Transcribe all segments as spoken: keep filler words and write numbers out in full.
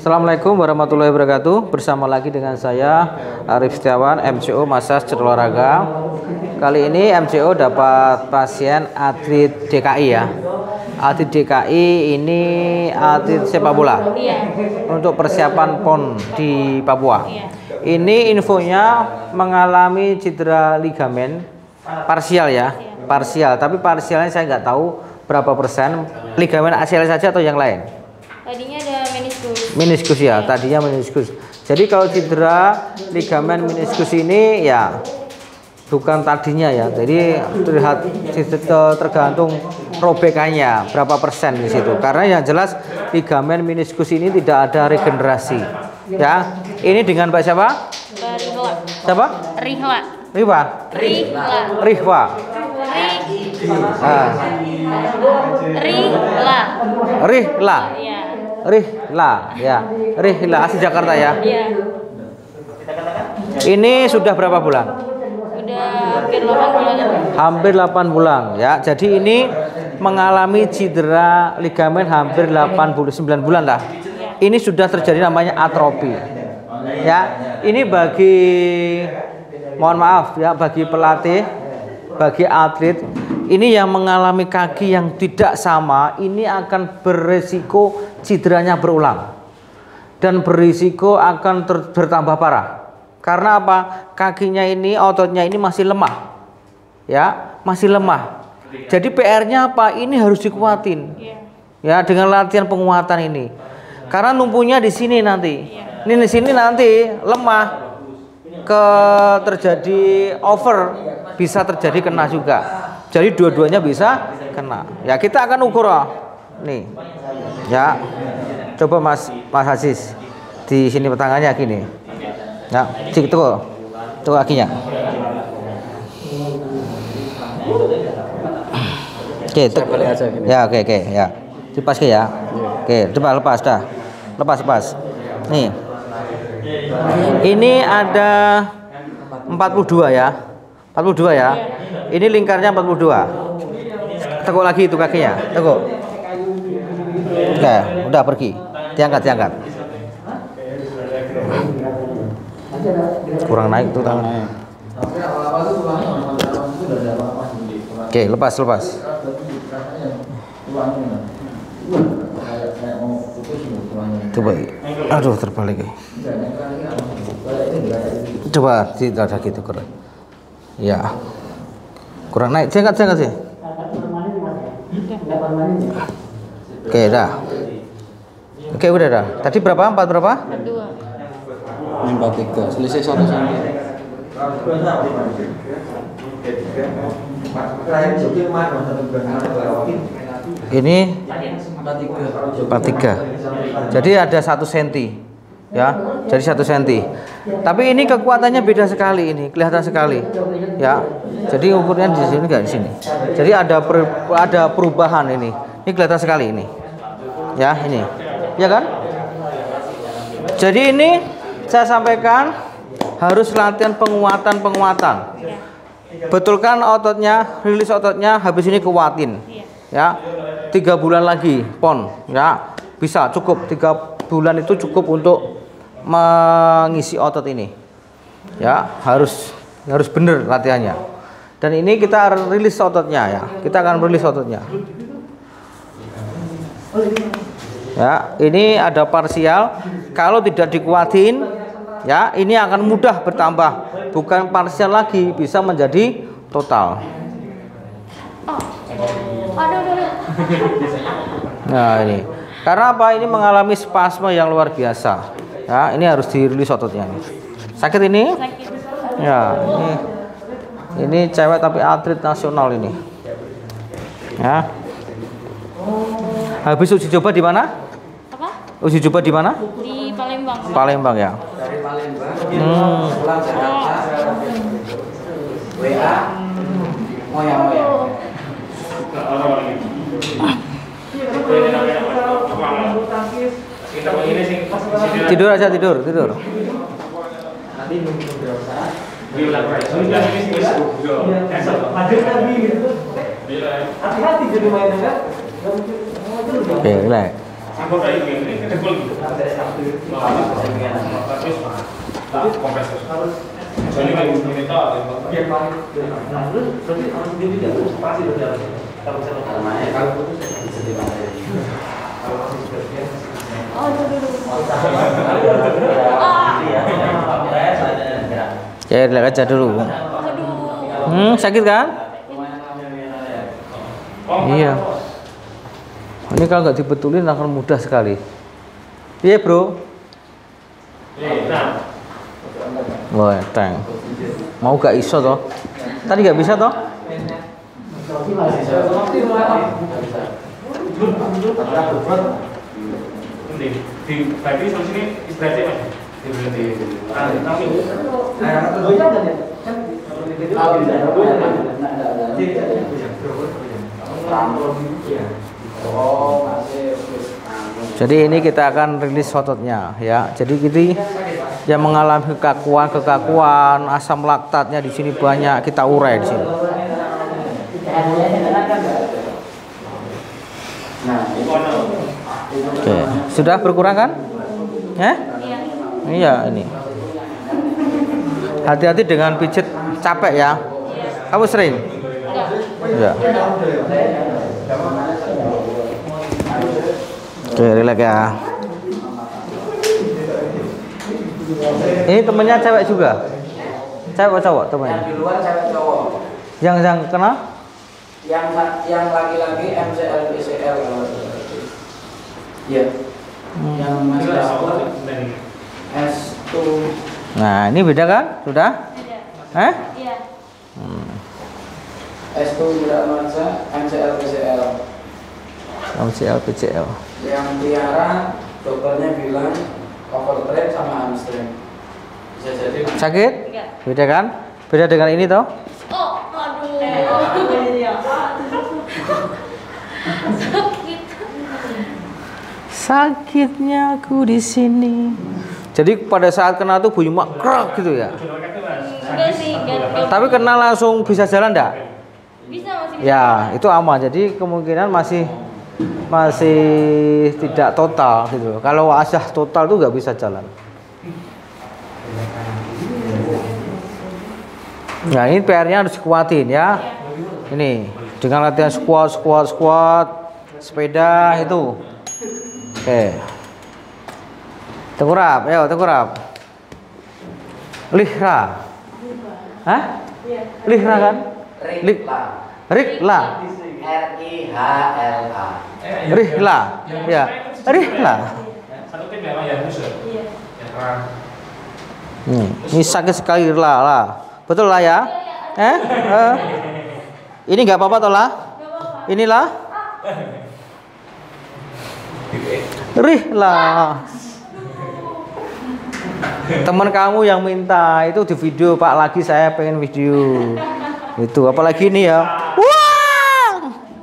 Assalamualaikum warahmatullahi wabarakatuh. Bersama lagi dengan saya Arif Setiawan, M C O Massage Olahraga. Kali ini M C O dapat pasien atlet D K I ya. Atlet D K I ini atlet sepak bola. Iya. Untuk persiapan P O N di Papua. Iya. Ini infonya mengalami cedera ligamen parsial ya. Iya. Parsial, tapi parsialnya saya nggak tahu berapa persen. Ligamen A C L saja atau yang lain? Tadinya ada meniskus. Meniskus ya, tadinya meniskus. Jadi kalau cedera ligamen meniskus ini ya bukan tadinya ya. Jadi terlihat tergantung robekannya berapa persen di situ. Karena yang jelas ligamen meniskus ini tidak ada regenerasi. Ya, ini dengan Pak siapa? Rihla. Siapa? Rihla. Rihwa. Rihla. Rihwa. Ah. Rihla. Rihla. Iya. Rihla, ya. Rihla asli Jakarta ya. Iya. Ini sudah berapa bulan? Udah hampir delapan bulan. Hampir delapan bulan ya. Jadi ini mengalami cedera ligamen hampir delapan puluh sembilan bulan lah. Ini sudah terjadi namanya atrofi. Ya, ini bagi mohon maaf ya bagi pelatih, bagi atlet ini yang mengalami kaki yang tidak sama, ini akan beresiko cederanya berulang dan berisiko akan ter bertambah parah. Karena apa? Kakinya ini, ototnya ini masih lemah, ya, masih lemah. Jadi P R-nya apa? Ini harus dikuatin, ya, dengan latihan penguatan ini. Karena numpunya di sini nanti, ini di sini nanti lemah, ke terjadi over, bisa terjadi kena juga. Jadi dua-duanya bisa kena. Ya kita akan ukur oh. Nih, ya, coba Mas Mas Aziz di sini tangannya gini. Ya, cik tuh, tuh kakinya. Oke, balik aja gini. Ya, oke, oke, ya. Lepas ke ya. Oke, coba lepas dah. Lepas, lepas. Nih. Ini ada empat puluh dua ya. empat puluh dua ya. Ini lingkarnya empat puluh dua. Tekuk lagi itu kakinya. Tekuk. Oke, udah pergi. Diangkat, diangkat. Kurang naik tuh tangannya. Oke, lepas, lepas. Coba. Aduh, terbalik. Coba tidak ada gitu kurang. Ya. Kurang naik, jangan jangan sih. Oke, dah. Oke, udah dah. Tadi berapa? Empat berapa? Dua. Empat tiga. Selisih satu senti. Ini empat tiga. Jadi ada satu senti. Ya, jadi satu senti. Tapi ini kekuatannya beda sekali ini, kelihatan sekali. Ya, jadi ukurnya di sini nggak di sini. Jadi ada per, ada perubahan ini. Ini kelihatan sekali ini. Ya, ini. Ya kan? Jadi ini saya sampaikan harus latihan penguatan-penguatan. Betulkan ototnya, rilis ototnya, habis ini kuatin. Ya, tiga bulan lagi P O N. Ya, bisa cukup tiga bulan itu cukup untuk mengisi otot ini. Ya, harus harus bener latihannya. Dan ini kita rilis ototnya ya. Kita akan rilis ototnya. Ya, ini ada parsial. Kalau tidak dikuatin, ya, ini akan mudah bertambah. Bukan parsial lagi, bisa menjadi total. Nah, ini. Karena apa? Ini mengalami spasme yang luar biasa. Ya, ini harus dirilis ototnya. Sakit ini? Sakit. Ya, ini ini cewek tapi atlet nasional ini. Ya. Habis uji coba di mana? Apa? Uji coba di mana? Di Palembang. Palembang ya. Dari Palembang. Hmm. Pulang Jakarta. W A. Moya moya. Tidur aja tidur tidur. Nanti nunggu beberapa saat. Oke, relax. Oh, itu dulu. Ya, relax aja dulu. Aduh. Hmm, sakit kan? Iya. Ini kalau nggak dibetulin akan mudah sekali. Iya, bro. Wah, teng. Mau gak iso toh? Tadi nggak bisa toh? Di berarti solusi ini istirahatnya mas? Jadi ini kita akan rilis ototnya ya. Jadi kita yang mengalami kekakuan, kekakuan, asam laktatnya di sini banyak, kita urai di sini. Oke, sudah berkurang kan? Ya? Iya ini. Hati-hati dengan pijit capek ya. Kamu sering? Iya. Oke, relax ya. Ini temennya cewek juga? Cewek atau cowok temennya? Yang di luar cewek cowok. Yang yang kena? Yang yang laki-laki M C L B C L. Iya. Yang masih awal S dua. Nah, ini beda kan? Sudah? Beda. Eh? Iya. Hmm. S dua tidak merasa M C L B C L. M C L P C L. Yang Tiara dokternya bilang overtrain sama hamstring. Bisa jadi Sakit? Tiga. Beda kan? Beda dengan ini toh? Oh, aduh. Sakit. Sakitnya aku di sini. Jadi pada saat kena tuh bunyi mak krak gitu ya. Enggak sih, enggak. Tapi kena langsung bisa jalan enggak? Bisa masih bisa. Ya, itu aman. Jadi kemungkinan masih masih tidak total gitu. Kalau asah total tuh nggak bisa jalan. Nah, ini P R-nya harus dikuatin ya. Ini dengan latihan squat, squat, squat, sepeda itu. Oke. Tengkurap, ayo tengkurap. Lihra. Hah? Lihra kan? Rikla. Rikla. R I H L A. Rihla. Ya. Rihla. Satu tim ya, yang musuh. Iya. Hmm. Ini sakit sekali lah, lah. Betul lah ya? Eh? Eh? Ini nggak apa-apa toh lah? Inilah. Rihla. Teman kamu yang minta itu di video, Pak, lagi saya pengen video. Itu apalagi ini ya. Wah!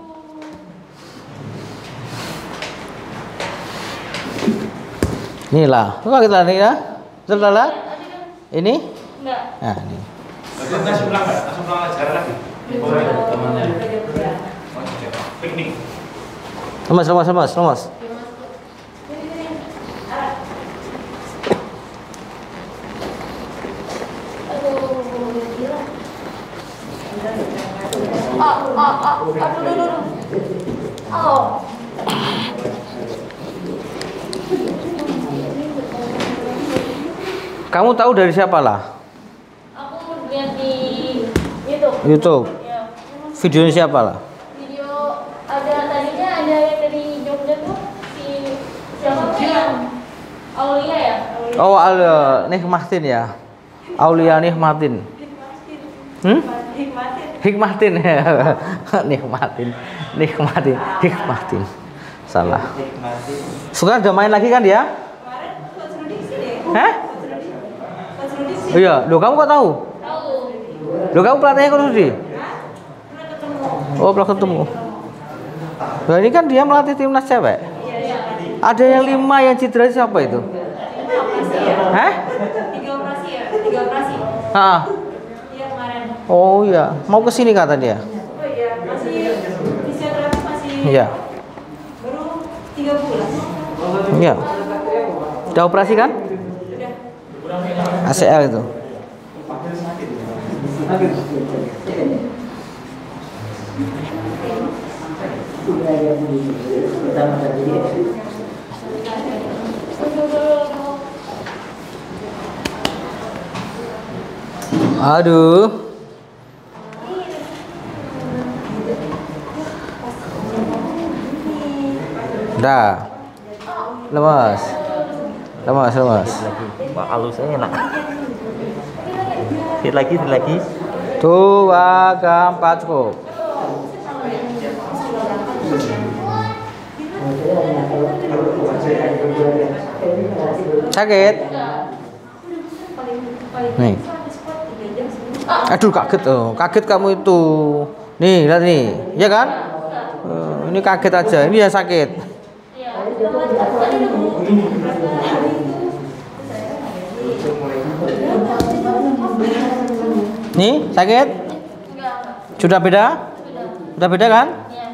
Inilah. Coba kita lihat ya. Betul lah? Ini? Enggak. Nah, ini. Langsung pulang nggak? Langsung pulang ajar lagi. Temannya. Piknik. Lemas, lemas, lemas, lemas. Oh, oh, oh, aduh, aduh, aduh. Oh. Kamu tahu dari siapa lah? Aku lihat di YouTube. YouTube. Ya. Videonya siapa lah? Video ada tadinya ada yang dari Jogja tuh si siapa tuh yang Aulia ya? Aulia. Oh, Aulia Nikmatin ya. Aulia Nikmatin. Hmm? Hikmatin ya. Nikmatin. Nikmatin. Hikmatin. Salah. Sekarang udah main lagi kan dia? Hah? Iya, loh kamu kok tahu? Tahu. Loh kamu pelatihnya kok Rudi? Oh, pernah ketemu. Nah, ini kan dia melatih timnas cewek. Ada yang lima yang cedera siapa itu? Hah? Tiga operasi ya? Tiga operasi. Ah. Iya kemarin. Oh iya, mau ke sini kata dia. Oh iya, masih fisioterapi masih Iya. baru tiga bulan. Iya. Udah operasi kan? A C L itu. Aduh. Dah. Lemas. Lemas, lemas. Wah, halusnya enak. Hit lagi, hit lagi. Dua, empat cukup. Sakit? Nih. Aduh, kaget oh. Kaget kamu itu. Nih, lihat nih. Ya kan? Uh, ini kaget aja. Ini yang sakit. Nih, sakit? Sudah beda? Sudah beda kan?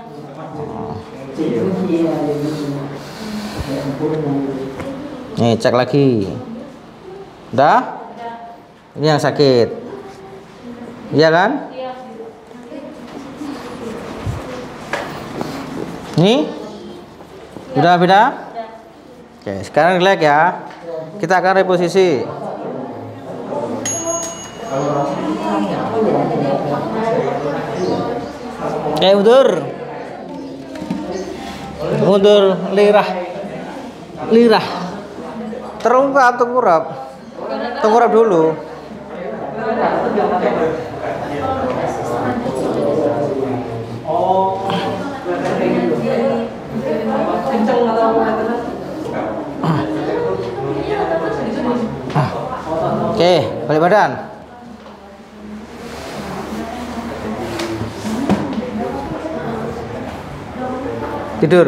Nih, cek lagi. Udah? Ini yang sakit. Iya kan? Nih? Udah beda? Oke, sekarang relax ya. Kita akan reposisi. Oke, mundur. Mundur lirah. Lirah. Terungkap tengkurap. Tengkurap dulu. Oke, balik badan. Tidur.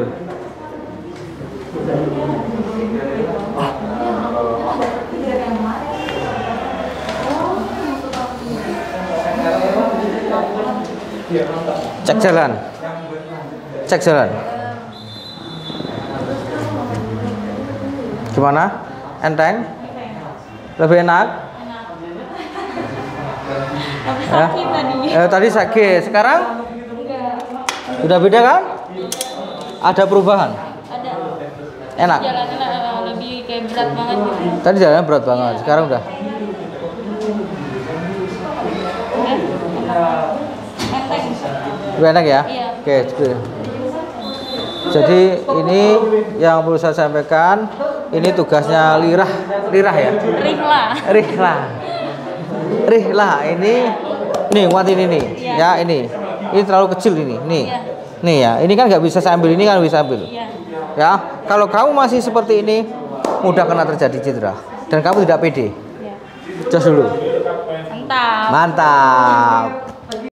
Cek jalan. Cek jalan. Gimana? Enteng? Lebih enak? Tapi sakit tadi. Eh, tadi sakit. Sekarang? Udah beda kan? Ada perubahan? Ada. Enak? Jalannya eh, lebih kayak berat banget gitu. Tadi jalannya berat banget. Sekarang udah? Enteng. Lebih enak ya? Iya. Oke, gitu. Jadi ini yang perlu saya sampaikan. Ini tugasnya lirah, lirah ya? Rihlah. Rihlah. Rihlah ini nih kuat ini nih. Iya. Ya, ini. Ini terlalu kecil ini. Nih. Iya. Nih ya, ini kan nggak bisa saya ambil, ini kan bisa ambil. Iya. Ya, kalau kamu masih seperti ini, mudah kena terjadi cedera dan kamu tidak pede. Iya. Jos dulu. Mantap. Mantap.